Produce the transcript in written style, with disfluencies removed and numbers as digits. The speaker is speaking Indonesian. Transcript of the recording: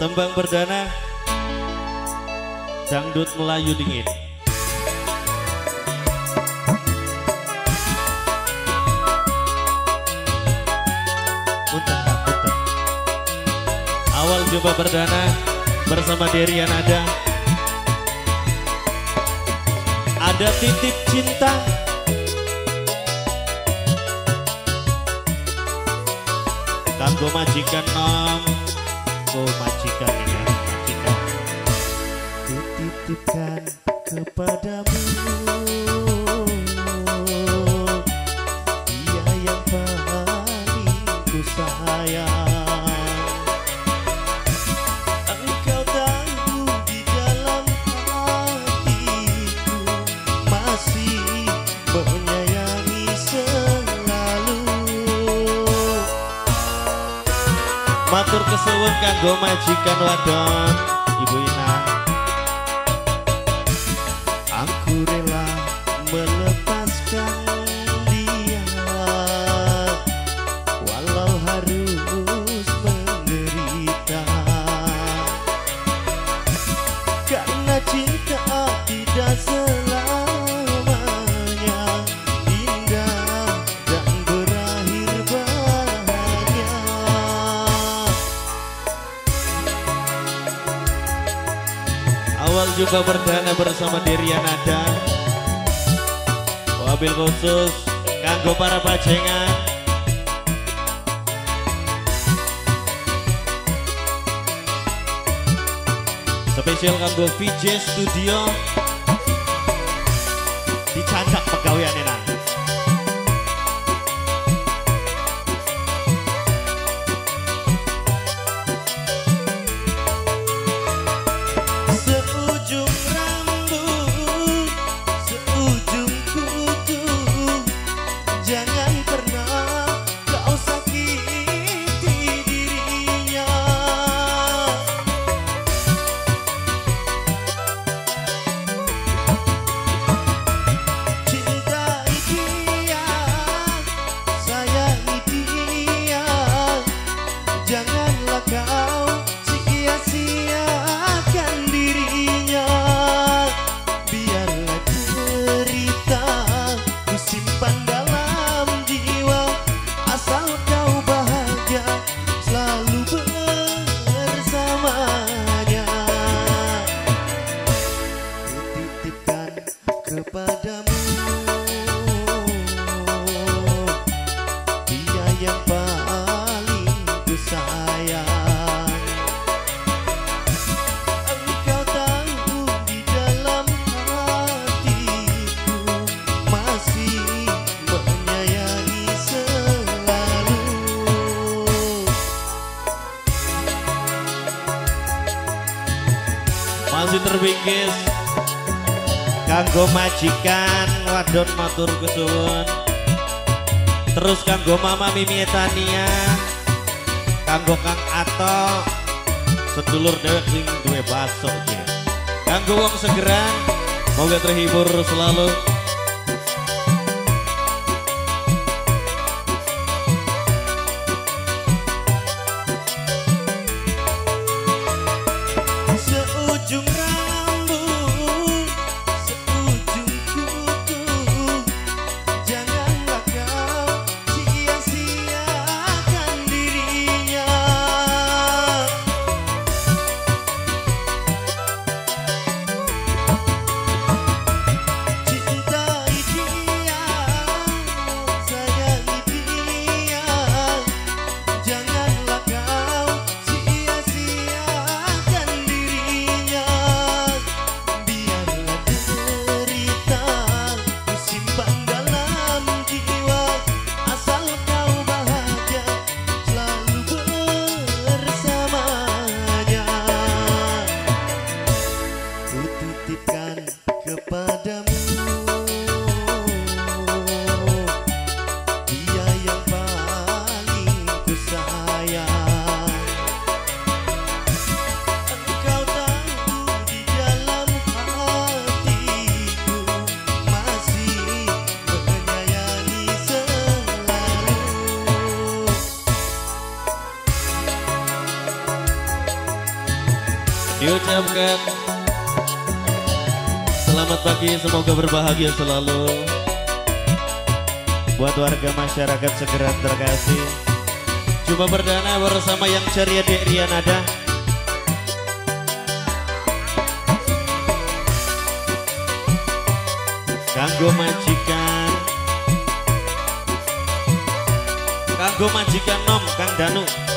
Tembang perdana Dangdut Melayu Dingin. Punten. Awal jumpa perdana bersama Derian ada titip cinta. Kanggo majikan nom, go majikan ini majikan. Kutitipkan kepadamu dia yang paling ku sayang. Engkau tahu di dalam hatiku masih menyayangi selalu. Matur kesuwun kanggo majikan wadon Ibu Ina. Aku rela melepaskan dia walau harus menderita, karena cinta tidak selamanya indah dan berakhir bahagia. Awal jumpa perdana bersama Derian wabil khusus kanggo para pajengan. Spesial kanggo VJ Studio dicancak pegawaian enak. Seujung rambut, seujung kuku, jangan pernah kau sakiti dirinya. Cintai dia, sayangi dia, janganlah kau sia-siakan dirinya. Biarlah cerita ku simpan dalam jiwa, asal kau bahagia selalu bersamanya. Kutitipkan kepadamu dia yang paling ku sayang. Engkau tahu di dalam hatiku masih menyayangi selalu. Masih terbingkis kanggo majikan wadon matur kesuwun. Terus kanggo Mama Mimi Tania, kanggo Kang Ato, sedulur dewek sing duwe baso iki. Kanggo wong segeran, moga terhibur selalu. Seujung rambut, seujung kuku, janganlah kau sia-siakan dirinya. Cinta diucapkan selamat pagi, semoga berbahagia selalu. Buat warga masyarakat segera terkasih, coba perdana bersama yang ceria Dek Rianada. Kanggo majikan, kanggo majikan nom Kang Danu.